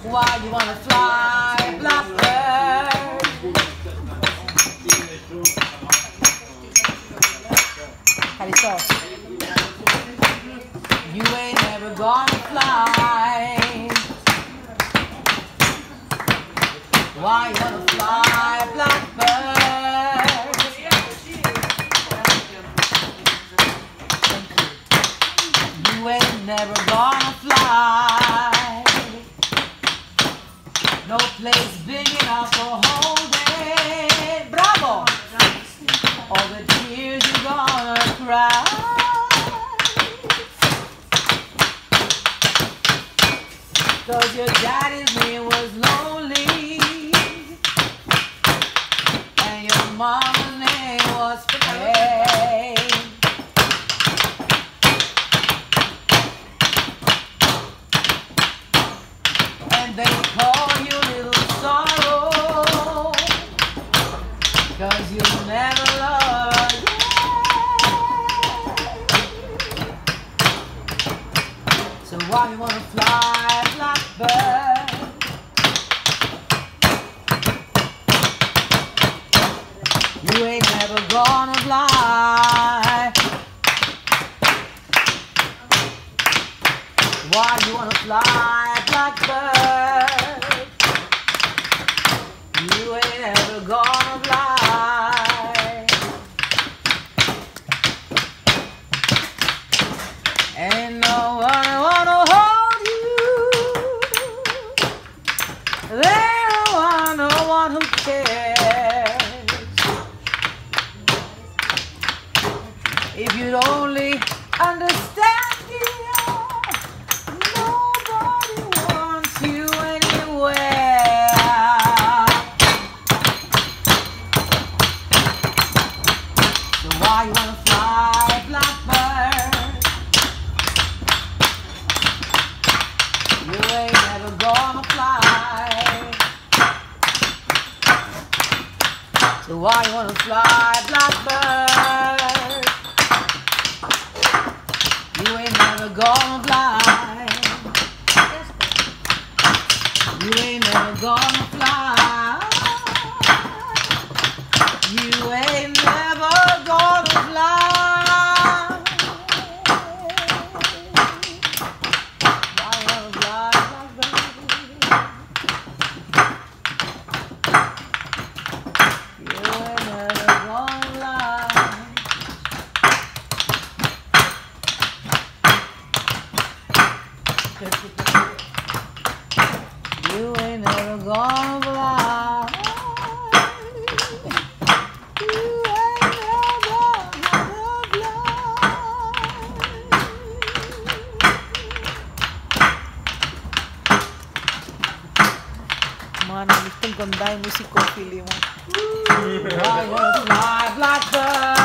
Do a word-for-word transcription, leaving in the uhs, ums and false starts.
Why you wanna fly, blackbird? Carito, you ain't never gonna fly. Why you wanna fly, blackbird? You ain't never gonna fly. No place big enough for holding. Bravo! All the tears you're gonna cry. Cause your daddy's name was lonely, and your mama's name was Faye. And they call you Little Sorrow, cause you'll never love again. So why you wanna fly, blackbird? You ain't never gonna fly. Why you wanna fly, blackbird? You ain't ever gonna fly. Ain't no one wanna hold you. There ain't one, no one who cares. If you'd only understand. Why you wanna fly, blackbird? You ain't never gonna fly. So why you wanna fly, blackbird? You ain't never gonna fly. You ain't never gonna fly. You ain't never gonna fly. Why wanna fly, blackbird? You ain't never gonna fly. You ain't never gonna fly. Mana, gustong ganda yung musiko, pili mo. Why wanna fly, blackbird?